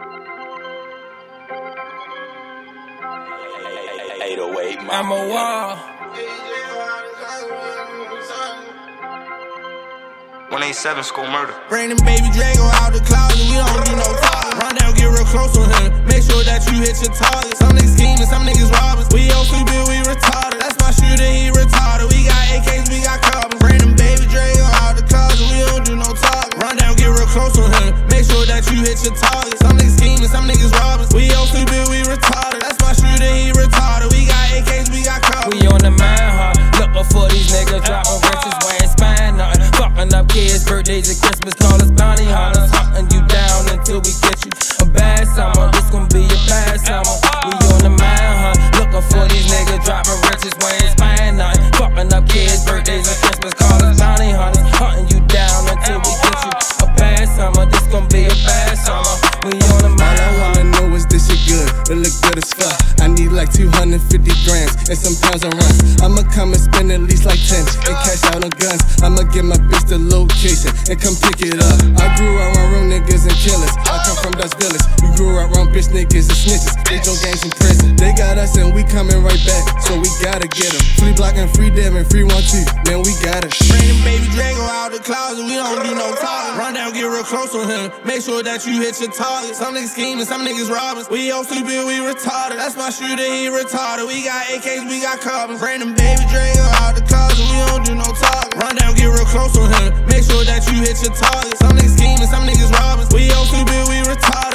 I'm a wall. 187 school murder. Bring them baby Drago out the closet, we don't do no talking. Run down, get real close on him. Make sure that you hit your target. Some niggas scheming, some niggas robbing. We on sleep, we retarded. That's my shooter, he retarded. We got AKs, we got carbons. Bring them baby Drago out the closet, we don't do no talking. Run down, get real close on him. Make sure that you hit your target. Some niggas scheming, some niggas robbing. We on sleep, we retarded. That's my shooter, he retarded. We got AKs, we got carbons. We on the manhunt, looking for these niggas dropping riches, wearing spine nothing. Fucking up kids, birthdays and Christmas, call us bounty hunters. Hunting you down until we get you a bad summer. This gon' be a bad summer. We on the manhunt, looking for these niggas dropping riches, wearing spine nothing. Fucking up kids, birthdays and Christmas, call us bounty hunters. Hunting you down until we get you a bad summer. This gon' be a bad summer. We on the manhunt. All I wanna know is this shit good, it look good as fuck. I need like 250 grams and some pounds of runs. I'ma come and spend at least like 10 and cash out on guns. I'ma give my bitch the location and come pick it up. I grew up around real niggas and killers. I come from Dutch Village. We grew up around bitch niggas and snitches. They don't gangs in prison. They got us and we coming right back, so we gotta get them. Free Block and free Dev and free 1-2. Man, we got it. Bring them baby Drago out the closet, we don't do no talking. Run down, get real close on him. Make sure that you hit your target. Some niggas scheming, some niggas robbing. We on sleep, we retarded. That's my shooter, he retarded. We got AKs, we got carbons. Bring them baby Drago out the closet, we don't do no talking. Run down, get real close on him. Make sure that you hit your target. Some niggas scheming, some niggas robbing. We on sleep, we retarded.